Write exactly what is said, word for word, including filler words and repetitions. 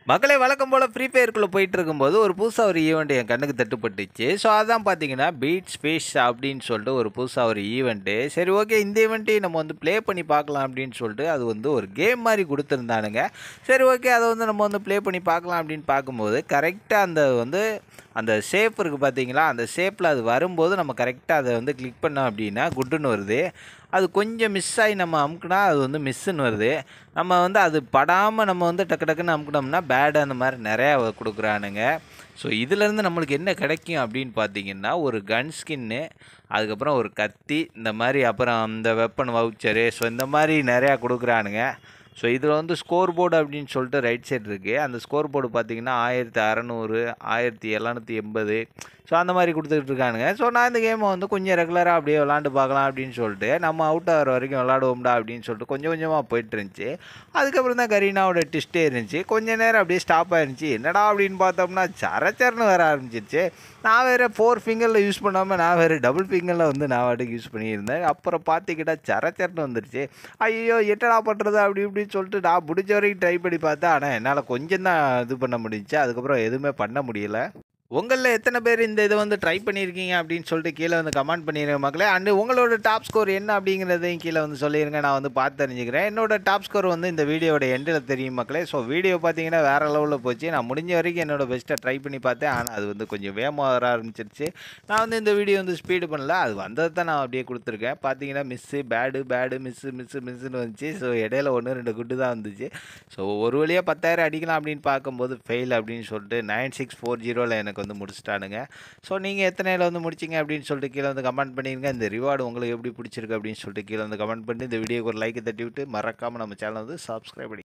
மக்களே வழக்கம் போல் ஃப்ரீ ஃபயருக்குள்ளே போயிட்டு இருக்கும்போது ஒரு புதுசாக ஒரு ஈவெண்ட் என் கண்ணுக்கு தட்டுப்பட்டுச்சு. ஸோ அதான் பார்த்தீங்கன்னா பீட்ஸ் ஃபிஷ் அப்படின்னு சொல்லிட்டு ஒரு புதுசாக ஒரு ஈவெண்ட்டு. சரி ஓகே, இந்த ஈவெண்ட்டையும் நம்ம வந்து ப்ளே பண்ணி பார்க்கலாம் அப்படின்னு சொல்லிட்டு அது வந்து ஒரு கேம் மாதிரி கொடுத்துருந்தானுங்க. சரி ஓகே, அதை வந்து நம்ம வந்து ப்ளே பண்ணி பார்க்கலாம் அப்படின்னு பார்க்கும்போது கரெக்டாக அந்த வந்து அந்த ஷேப் இருக்குது பார்த்தீங்களா, அந்த ஷேப்பில் அது வரும்போது நம்ம கரெக்டாக அதை வந்து கிளிக் பண்ணோம் அப்படின்னா குட்டுன்னு வருது. அது கொஞ்சம் மிஸ் ஆகி நம்ம அமுக்குனா அது வந்து மிஸ்ஸுன்னு வருது. நம்ம வந்து அது படாமல் நம்ம வந்து டக்கு டக்குன்னு அமுக்கினோம்னா பேடு அந்த மாதிரி நிறையா கொடுக்குறானுங்க. ஸோ இதிலேருந்து நம்மளுக்கு என்ன கிடைக்கும் அப்படின்னு பார்த்தீங்கன்னா ஒரு கன் ஸ்கின்னு, அதுக்கப்புறம் ஒரு கத்தி, இந்த மாதிரி அப்புறம் அந்த வெப்பன் வவுச்சரு, ஸோ இந்த மாதிரி நிறையா கொடுக்குறானுங்க. ஸோ இதில் வந்து ஸ்கோர் போர்டு அப்படின்னு சொல்லிட்டு ரைட் சைடு இருக்குது. அந்த ஸ்கோர் போர்டு பார்த்தீங்கன்னா ஆயிரத்தி அறநூறு ஆயிரத்தி எழுநூற்றி எண்பது ஸோ அந்த மாதிரி கொடுத்துட்டு இருக்கானுங்க. ஸோ நான் இந்த கேமை வந்து கொஞ்சம் ரெகுலராக அப்படியே விளாண்டு பார்க்கலாம் அப்படின்னு சொல்லிட்டு நம்ம அவுட் ஆகிற வரைக்கும் விளாடுவோம்டா அப்படின்னு சொல்லிட்டு கொஞ்சம் கொஞ்சமாக போயிட்டு இருந்துச்சு. அதுக்கப்புறம் தான் கரீனாவோட டிஸ்டே இருந்துச்சு. கொஞ்சம் நேரம் அப்படியே ஸ்டாப் ஆயிருந்துச்சு. என்னடா அப்படின்னு பார்த்தோம்னா சரச்சரன்னு வர ஆரம்பிச்சிருச்சு. நான் வேறு ஃபோர் ஃபிங்கரில் யூஸ் பண்ணாமல் நான் வேறு டபுள் ஃபிங்கரில் வந்து நான் வாட்டுக்கு யூஸ் பண்ணியிருந்தேன். அப்புறம் பார்த்துக்கிட்டா சரச்சரன்னு வந்துருச்சு. ஐயோ என்னடா பண்ணுறது அப்படி இப்படின்னு சொல்லிட்டு நான் முடிஞ்ச வரைக்கும் ட்ரை பண்ணி பார்த்தேன். ஆனால் என்னால் கொஞ்சம் தான் இது பண்ண முடிஞ்சிச்சு. அதுக்கப்புறம் எதுவுமே பண்ண முடியல. உங்களில் எத்தனை பேர் இந்த இதை வந்து ட்ரை பண்ணியிருக்கீங்க அப்படின்னு சொல்லிட்டு கீழே வந்து கமெண்ட் பண்ணிடுங்க மக்களே. அண்டு உங்களோட டாப் ஸ்கோர் என்ன அப்படிங்கிறதையும் கீழே வந்து சொல்லிடுங்க, நான் வந்து பார்த்து தெரிஞ்சுக்கிறேன். என்னோட டாப் ஸ்கோர் வந்து இந்த வீடியோட எண்டில் தெரியும் மக்களே. ஸோ வீடியோ பார்த்தீங்கன்னா வேறு லெவலில் போச்சு. நான் முடிஞ்ச வரைக்கும் என்னோட பெஸ்ட்டை ட்ரை பண்ணி பார்த்தேன். ஆனால் அது வந்து கொஞ்சம் வேகமாக வர ஆரம்பிச்சிருச்சு. நான் வந்து இந்த வீடியோ வந்து ஸ்பீடு பண்ணல, அது வந்தது தான் நான் அப்படியே கொடுத்துருக்கேன். பார்த்தீங்கன்னா miss bad bad miss miss மிஸ்ஸுன்னு வந்துச்சு. ஸோ இடையில ஒன்று ரெண்டு குட்டு தான் வந்துச்சு. ஸோ ஒரு வழியாக பத்தாயிரம் அடிக்கலாம் அப்படின்னு பார்க்கும்போது ஃபெயில் அப்படின்னு சொல்லிட்டு நைன் சிக்ஸ் ஃபோர் ஜீரோவில் எனக்கு வந்து முடிச்சிட்டானுங்க. ஸோ நீங்கள் எத்தனையில் வந்து முடிச்சிங்க அப்படின்னு சொல்லிட்டு கீழே வந்து கமெண்ட் பண்ணிடுங்க. இந்த ரிவார்டு உங்களுக்கு எப்படி பிடிச்சிருக்கு அப்படின்னு சொல்லிட்டு கீழே வந்து கமெண்ட் பண்ணி இந்த வீடியோக்கு ஒரு லைக்கை தட்டி விட்டு மறக்காமல் நம்ம சேனலை வந்து சப்ஸ்கிரைப் பண்ணி